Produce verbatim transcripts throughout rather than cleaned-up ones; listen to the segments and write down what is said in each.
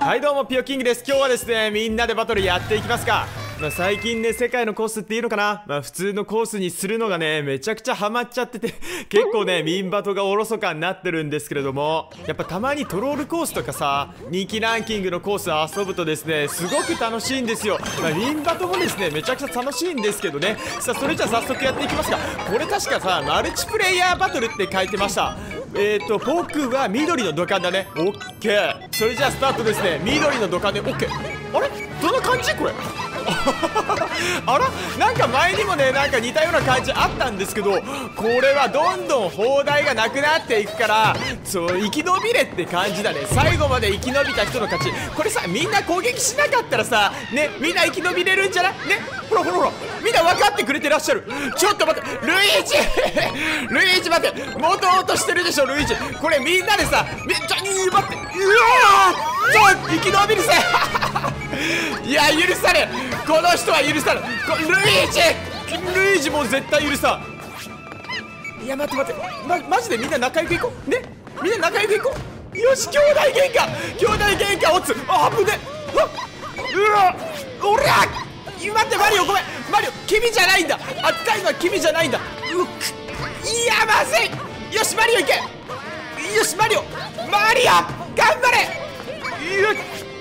はいどうもピヨキングです。今日はですねみんなでバトルやっていきますか。まあ、最近ね世界のコースっていうのかな、まあ、普通のコースにするのがねめちゃくちゃハマっちゃってて結構ねミンバトがおろそかになってるんですけれども、やっぱたまにトロールコースとかさ人気ランキングのコース遊ぶとですねすごく楽しいんですよ。まあ、ミンバトもですねめちゃくちゃ楽しいんですけどね。さあそれじゃあ早速やっていきますか。これ確かさマルチプレイヤーバトルって書いてました。えーと僕は緑の土管だね。オッケー。それじゃあスタートですね。緑の土管でオッケー。あれどんな感じこれあらなんか前にもねなんか似たような感じあったんですけど、これはどんどん砲台がなくなっていくからそう生き延びれって感じだね。最後まで生き延びた人の勝ち。これさみんな攻撃しなかったらさねみんな生き延びれるんじゃないね。ほらほらほらみんな分かってくれてらっしゃる。ちょっと待ってルイージルイージ待ってもともとしてるでしょルイージ。これみんなでさめっちゃ待ってうわーちょ生き延びるぜいや許されこの人は許され。ルイージルイージもう絶対許さん。いや待って待ってまマジでみんな仲良くいこうね。みんな仲良くいこう。よし兄弟喧嘩兄弟喧嘩オツあぶねうわおりゃ待ってマリオごめんマリオ君じゃないんだ。扱いのは君じゃないんだ。うっいやまずい。よしマリオいけ。よしマリオマリオ頑張れ。うわ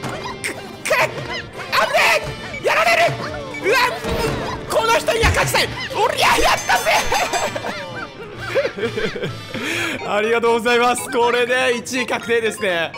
あぶねえやられる。うわこの人には勝ちたい。おりゃやったぜありがとうございます。これでいちい確定ですね。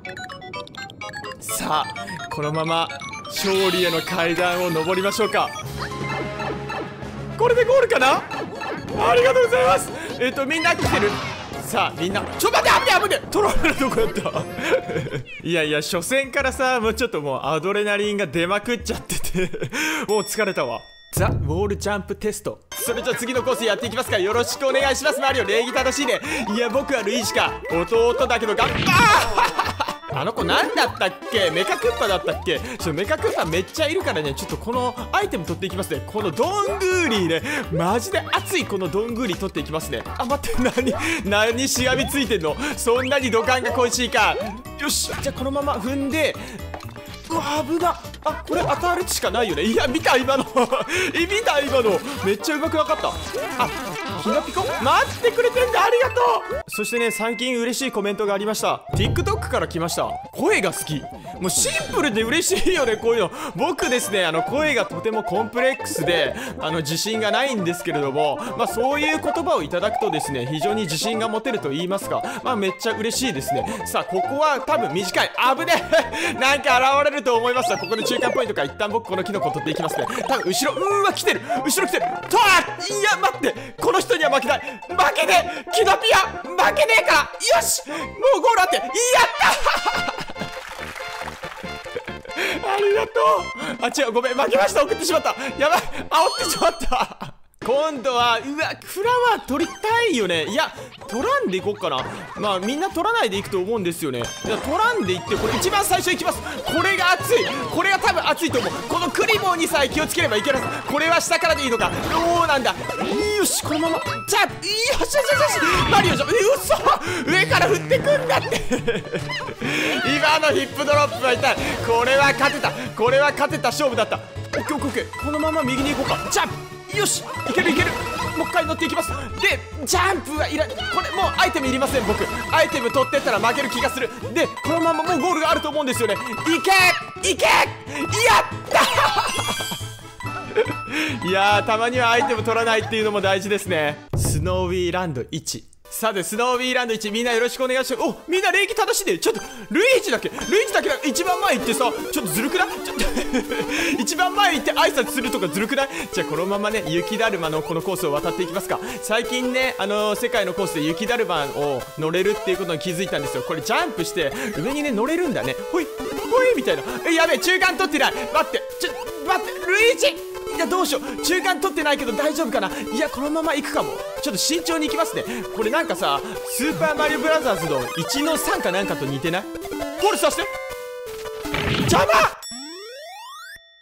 さあこのまま勝利への階段を上りましょうか。これでゴールかな。ありがとうございます。えっとみんな来てる。さあみんなちょっと待って危ね危ね取られるとこやったいやいや初戦からさもうちょっともうアドレナリンが出まくっちゃっててもう疲れたわ。ザ・ウォールジャンプテスト。それじゃあ次のコースやっていきますからよろしくお願いします。マリオ礼儀正しいね。いや僕はルイージか弟だけどがんああの子なんだったっけメカクッパだったっけ。ちょメカクッパめっちゃいるからねちょっとこのアイテム取っていきますね。このドングーリーねマジで熱いこのドングーリー取っていきますね。あ待って何何しがみついてんの。そんなに土管が恋しいか。よしじゃあこのまま踏んでうわ危な。あこれ当たるしかないよね。いや見た今の見た今のめっちゃうまくなかった。あひなピコ待ってくれてんだありがとう。そしてね最近嬉しいコメントがありました。 TikTok から来ました。声が好き。もうシンプルで嬉しいよねこういうの。僕ですねあの声がとてもコンプレックスであの自信がないんですけれども、まあそういう言葉をいただくとですね非常に自信が持てると言いますか、まあめっちゃ嬉しいですね。さあここは多分短い危ねえなんか現れると思いました。ここで中間ポイントから一旦僕このキノコを取っていきますね。多分後ろうーわ来てる後ろ来てるとあいや待ってこの人には負けない負けねえキノピア負けねえからよしもうゴールあってやったありがとう。あ違うごめん負けました。送ってしまったやばい煽ってしまった今度はうわフラワー取りたいよね。いや取らんでいこうかな。まあみんな取らないでいくと思うんですよね。いや取らんでいってこれ一番最初いきます。これが熱いこれが多分熱いと思う。このクリボーにさえ気をつければいけます。これは下からでいいのかどうなんだ。よしこのままじゃあよしよしよしよしマリオじゃうそ上から降ってくんだって今のヒップドロップは痛い。これは勝てたこれは勝てた勝負だった。オッケーオッケーオッケーこのまま右に行こうか。ジャンプよしいけるいけるもう一回乗っていきます。でジャンプはいらこれもうアイテムいりません。僕アイテム取ってったら負ける気がする。でこのままもうゴールがあると思うんですよね。いけいけやったいやーたまにはアイテム取らないっていうのも大事ですね。スノーウィーランドいち。さてスノーウィーランドいちみんなよろしくお願いします。おみんな礼儀正しいね。ちょっとルイージだけルイージだけだ一番前行ってさちょっとずるくないちょっと一番前行って挨拶するとかずるくない。じゃあこのままね雪だるまのこのコースを渡っていきますか。最近ねあのー、世界のコースで雪だるまを乗れるっていうことに気づいたんですよ。これジャンプして上にね乗れるんだね。ほいほいみたいな。えやべえ中間取ってない待ってちょ待ってルイージいやどうしよう中間取ってないけど大丈夫かな。いやこのまま行くかも。ちょっと慎重に行きますね。これなんかさスーパーマリオブラザーズのいちのさんかなんかと似てない。ホールさせて邪魔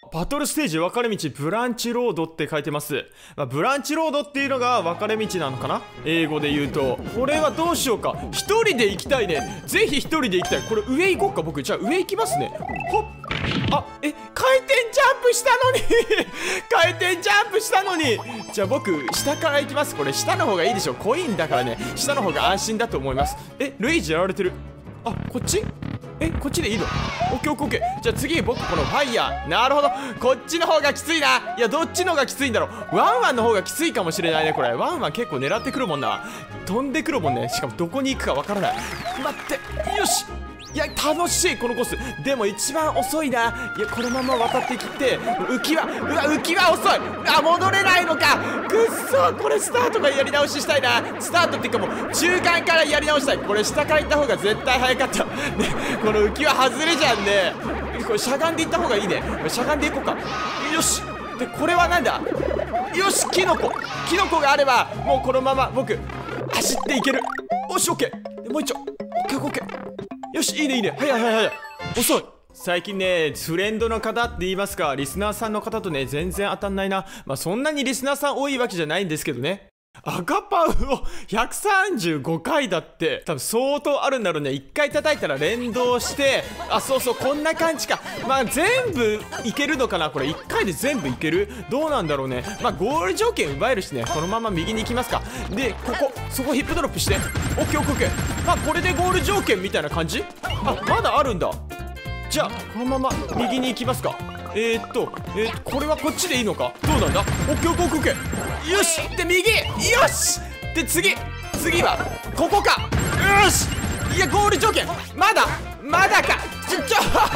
バトルステージ分かれ道ブランチロードって書いてます。まあ、ブランチロードっていうのが分かれ道なのかな、英語で言うと。これはどうしようか。一人で行きたいね。ぜひ一人で行きたい。これ上行こうか。僕じゃあ上行きますね。ほっ、あ、え、回転ジャンプしたのに回転ジャンプしたのに。じゃあ僕下から行きます。これ下の方がいいでしょ。コインだからね、下の方が安心だと思います。え、ルイージやられてる。あ、こっち、え、こっちでいいの？オッケーオッケーオッケー。じゃあ次僕このファイヤー。なるほど、こっちの方がきついな。いや、どっちの方がきついんだろう。ワンワンの方がきついかもしれないね。これワンワン結構狙ってくるもんな。飛んでくるもんね。しかもどこに行くかわからない。待って、よし。いや、楽しいこのコース。でも一番遅いな。いや、このまま渡ってきて、浮き輪、うわ、浮き輪遅い。あ、戻れないのか。くっそ、これスタートからやり直ししたいな。スタートっていうかもう中間からやり直したい。これ下から行った方が絶対早かったね。この浮き輪外れじゃんね。これしゃがんで行った方がいいね。しゃがんでいこうか。よし。で、これはなんだ。よし、キノコ。キノコがあればもうこのまま僕走っていける。よし、オッケー。もう一丁。オッケーオッケー。よし、いいねいいね。早い早い早い。遅い。最近ね、フレンドの方って言いますか、リスナーさんの方とね、全然当たんないな。まあそんなにリスナーさん多いわけじゃないんですけどね。赤パウをひゃくさんじゅうごかいだって多分相当あるんだろうね。いっかい叩いたら連動して、あ、そうそう、こんな感じか。まあ全部いけるのかな。これいっかいで全部いける。どうなんだろうね。まあゴール条件奪えるしね。このまま右に行きますか。で、ここそこヒップドロップして、オッケーオッケーオッケー。まあこれでゴール条件みたいな感じ。あ、まだあるんだ。じゃあこのまま右に行きますか。えー、っとえー、っとこれはこっちでいいのか。どうなんだ。オッケーオッケーオッケー。よし。で右、よし。で次次はここか。よし。いや、ゴール条件まだまだか。ちょち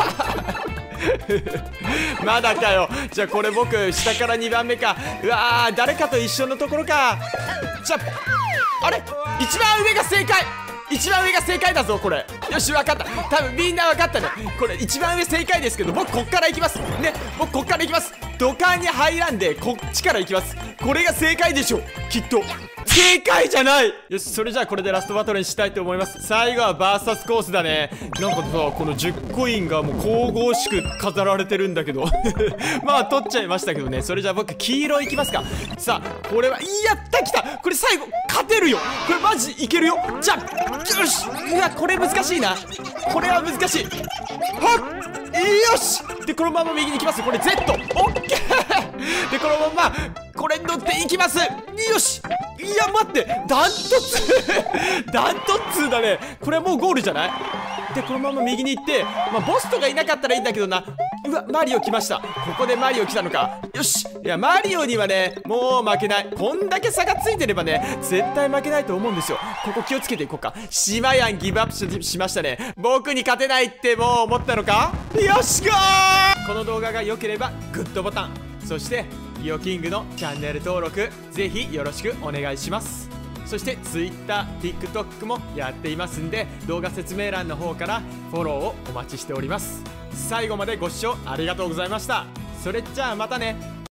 ょまだかよ。じゃあこれ僕下からにばんめか。うわー、誰かと一緒のところか。じゃああれ、一番上が正解。一番上が正解だぞこれ。よし、分かった。多分みんな分かったね。これ一番上正解ですけど、僕こっから行きますね。僕こっから行きます。土管に入らんでこっちから行きます。これが正解でしょきっと。正解じゃない。よし、それじゃあこれでラストバトルにしたいと思います。最後はバーサスコースだね。なんかさ、このじゅっコインがもう神々しく飾られてるんだけどまあ取っちゃいましたけどね。それじゃあ僕黄色いきますか。さあこれは、やった来た。これ最後勝てるよ。これマジいけるよ。じゃあよし。うわ、これ難しいな。これは難しい。はっ、よし。でこのまま右に行きます。これ Z オッケーでこのままこれに乗っていきます。よし。いや待って、ダントツダントツだね。これはもうゴールじゃない。でこのまま右に行って、まあボスとかいなかったらいいんだけどな。うわ、マリオ来ました。ここでマリオ来たのか。よし。いや、マリオにはねもう負けない。こんだけ差がついてればね絶対負けないと思うんですよ。ここ気をつけていこうか。シマヤンギブアップ し, しましたね。僕に勝てないってもう思ったのか。よしこー。この動画が良ければグッドボタン、そしてリオキングのチャンネル登録ぜひよろしくお願いします。そして Twitter、TikTok もやっていますんで、動画説明欄の方からフォローをお待ちしております。最後までご視聴ありがとうございました。それじゃあまたね。